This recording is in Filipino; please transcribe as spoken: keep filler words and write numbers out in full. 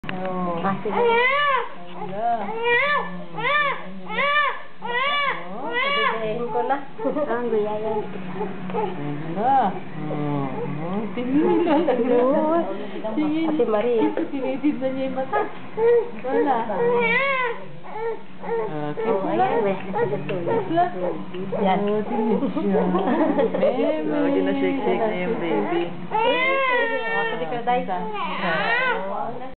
Oh. Ah, sige. Hala. Oh, sabihin ko na. Ang guyayan. Hala. Oh. Oh. Tingin nila. Tingin. Ate Marie. Tinitin na niya yung mata. Wala. Okay. Oh, ayan. Yan. Oh, tingin siya. Baby. Lagi na shake-shake na yung baby. Oh, sabi ko, Day.